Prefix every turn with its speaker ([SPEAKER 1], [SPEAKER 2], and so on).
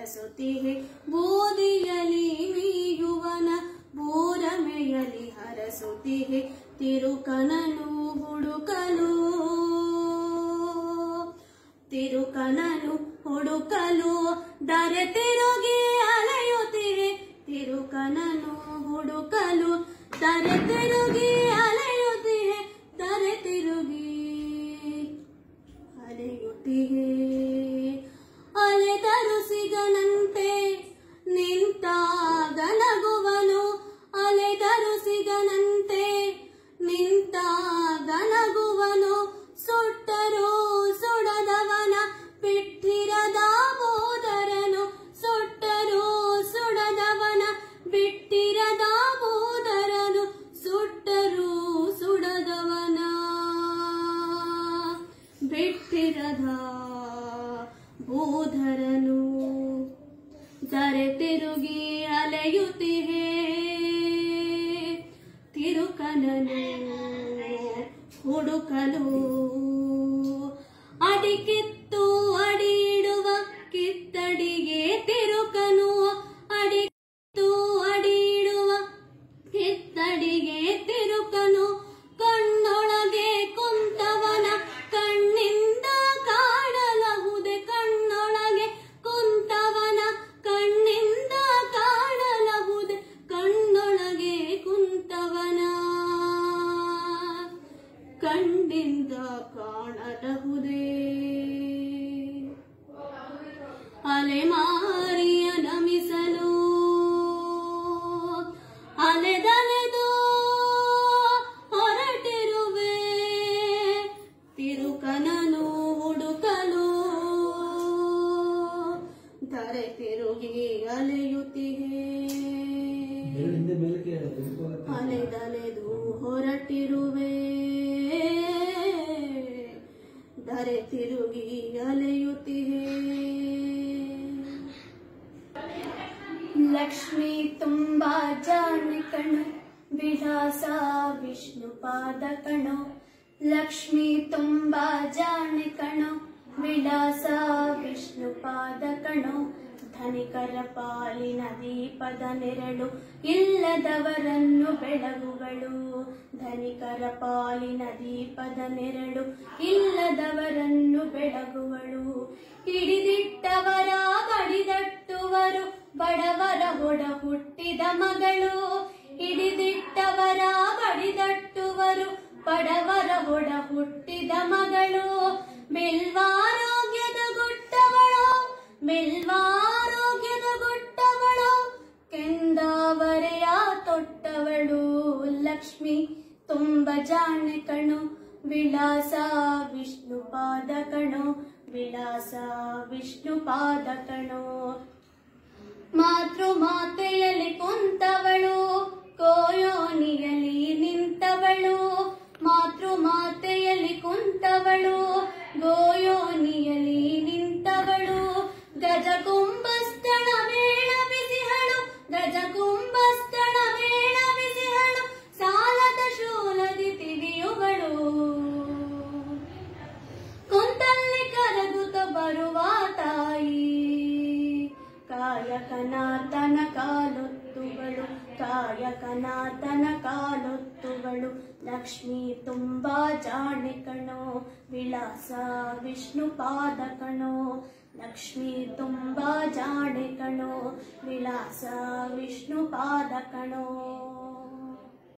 [SPEAKER 1] ಹರಸುತ್ತಿಹೆ ಬೋಧಿಯಲಿ ಮೀಯುವನ ಬೋರಮೆಯಲಿ ಹರಸುತ್ತಿಹೆ ತಿರುಕನನು ಹುಡುಕಲು ದರೆ ತಿರುಗಿ ಅಲೆಯುತ್ತಿಹೆ ತಿರುಕನನು ಹುಡುಕಲು ದರೆ ತಿರುಗಿ ಅಲೆಯುತ್ತಿಹೆ ದರೆ ತಿರುಗಿ ಅಲೆಯುತ್ತಿಹೆ ಅಲೆದರು ಸಿಗನಂತೆ ನಿಂತಾಗ ನಗುವನು ಅಲೆದರು ಸಿಗನಂತೆ ನಿಂತಾಗ ನಗುವನು ಸುಟ್ಟರು ಸುಡದವನ ಬಿಟ್ಟಿರದ ಬೋಧರನು ಸುಟ್ಟರು ಸುಡದವನ ಬಿಟ್ಟಿರದ ಬೋಧರನು ಸುಟ್ಟರು ಸುಡದವನ ಬಿಟ್ಟಿರದ ಬೋಧರನು ದರೆ ತಿರುಗಿ ಅಲೆಯುತ್ತಿಹೆ ತಿರುಕನನು ಹುಡುಕಲು ಅಡಿಕಿತ್ತು ಅಡಿಯಿಡುವ ಕಿತ್ತಡಿಗೆ ತಿರುಕನು ಅಡಿಕಿತ್ತು ಅಡಿಯಿಡುವ ಕಿತ್ತಡಿಗೆ ತಿರುಕನು ಕಣ್ಣೊಳಗೆ ಕುಂತವನ ಕಣ್ಣಿಂದ ಕಾಣಲಹುದೆ ಕಣ್ಣೊಳಗೆ ಕುಂತವನ ಕಣ್ಣಿಂದ ಕಾಣಲಹುದೆ ಕಣ್ಣೊಳಗೆ ಕುಂತವನ ಕಣ್ಣಿಂದ ಕಾಣಲಹುದೆ ಅಲೆಮಾರಿಯ ನಮಿಸಲು ಅಲೆದಲೆದು ಹೊರಟಿರುವೆ ತಿರುಕನನು ಹುಡುಕಲು ದರೆ ತಿರುಗಿ ಅಲೆಯುತ್ತಿಹೆ ಅಲೆದಲೆದು ಹೊರಟಿರುವೆ ದರೆ ತಿರುಗಿ ಅಲೆಯುತ್ತಿಹೆ ಲಕ್ಷ್ಮಿ ತುಂಬಾ ಜಾಣೆ ಕಣೋ ವಿಳಾಸ ವಿಷ್ಣು ಪಾದ ಕಣೋ ಲಕ್ಷ್ಮಿ ತುಂಬಾ ಜಾಣೆ ಕಣೋ ವಿಳಾಸ ವಿಷ್ಣು ಪಾದ ಕಣೋ ಧನಿಕರ ಪಾಲಿನ ದೀಪದ ನೆರಳು ಇಲ್ಲದವರನ್ನು ಬೆಳಗುಗಳು ಧನಿಕರ ಪಾಲಿನ ದೀಪದ ನೆರಳು ಇಲ್ಲದವರನ್ನು ಬೆಳಗುವಳು ಹಿಡಿದಿಟ್ಟವರ ಬಡಿದಟ್ಟುವರು ಬಡವರ ಹೊಡ ಹುಟ್ಟಿದ ಮಗಳು ಹಿಡಿದಿಟ್ಟವರ ಬಡಿದಟ್ಟುವರು ಬಡವರ ಹೊಡ ಹುಟ್ಟಿದ ಮಗಳು ಮೆಲ್ವಾರೋಗ್ಯದ ಗುಟ್ಟವಳು ಮೆಲ್ವಾರೋಗ್ಯದ ಗುಟ್ಟವಳು ಕೆಂದಾವರೆಯ ತೊಟ್ಟವಳು ಲಕ್ಷ್ಮಿ ತುಂಬ ಜಾಣೆ ಕಣೋ ವಿಳಾಸ ವಿಷ್ಣು ಪಾದ ಕಣೋ ವಿಳಾಸ ವಿಷ್ಣು ಪಾದ ಕಣೋ ಮಾತೃ ಮಾತೆಯಲ್ಲಿ ಕುಂತವಳು ಕೋಯೋನಿಯಲ್ಲಿ ನಿಂತವಳು ಮಾತೃ ಮಾತೆಯಲ್ಲಿ ಕುಂತವಳು ಗೋಯೋನಿಯಲ್ಲಿ ನಿಂತವಳು ಗಜ ಕುಂಭಸ್ಥಳ ಮೇಳವಿಸಿಹಳು ಗಜ ಕುಂಭಸ್ಥಳ ಮೇಳವಿಸಿಹಳು ಸಾಲದ ಶೂಲದಿ ತಿವಿಯುಗಳು ಕುಂತಲ್ಲಿ ಕರಗುತ್ತ ಬರುವ ತಾಯಿ ಕಾಯಕನಾಥನ ಕಾಲೊತ್ತುಗಳು ಕಾಯಕನಾಥನ ಕಾಲೊತ್ತುಗಳು ಲಕ್ಷ್ಮಿ ತುಂಬಾ ಜಾಣೆ ಕಣೋ ವಿಳಾಸ ವಿಷ್ಣು ಪಾದ ಕಣೋ ಲಕ್ಷ್ಮಿ ತುಂಬಾ ಜಾಣೆ ಕಣೋ ವಿಳಾಸ ವಿಷ್ಣು ಪಾದ ಕಣೋ